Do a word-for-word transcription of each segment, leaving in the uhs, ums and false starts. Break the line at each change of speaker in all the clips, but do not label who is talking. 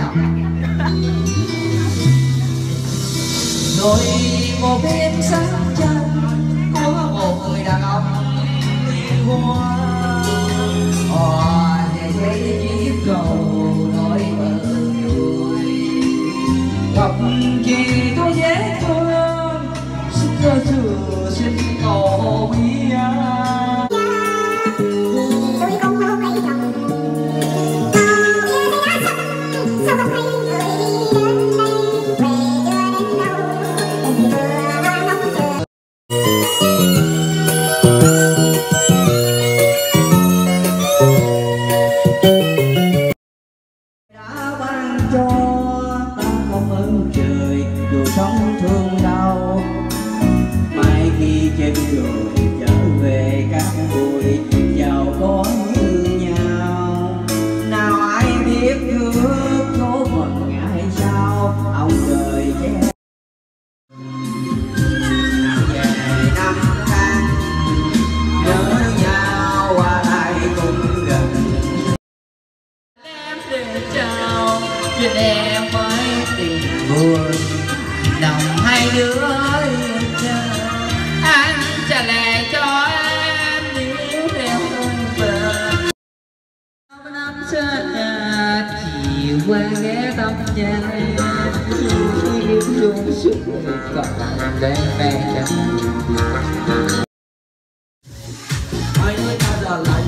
nào. Rồi một đêm sáng trăng có một người đàn ông đi qua, hòa về thế chiếc cầu nói bờ vui. Gặp chị tôi dễ thương, xin cho chừa xin cầu quý á. Sống thương đau mai khi trên rồi trở về các buổi giàu có như nhau. Nào ai biết trước số phận ngày sau ông trời che. Về năm tháng nhớ nhau qua lại cũng gần. Em để chào chuyện em với tình buồn lòng hai đứa ơi, anh trả lại cho em níu theo về. Năm xưa nhà chiều qua ghé thăm nhà yêu chung suốt còn để mẹ chẳng ơi ta giờ lại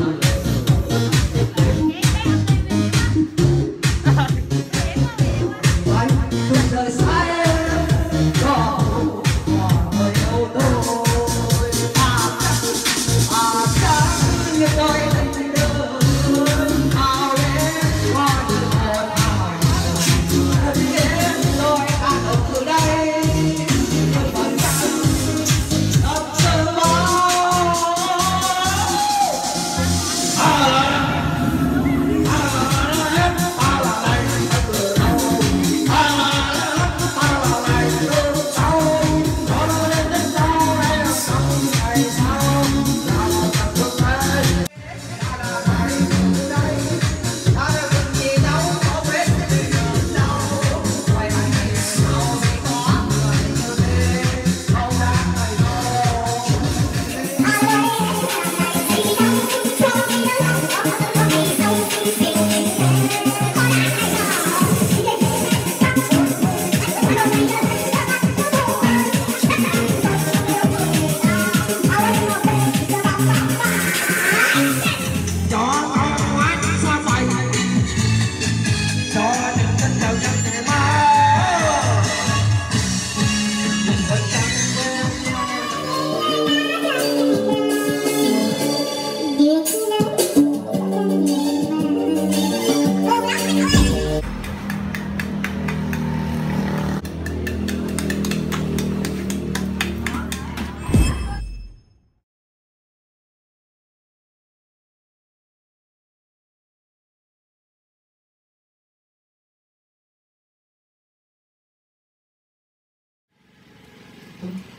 Thank you.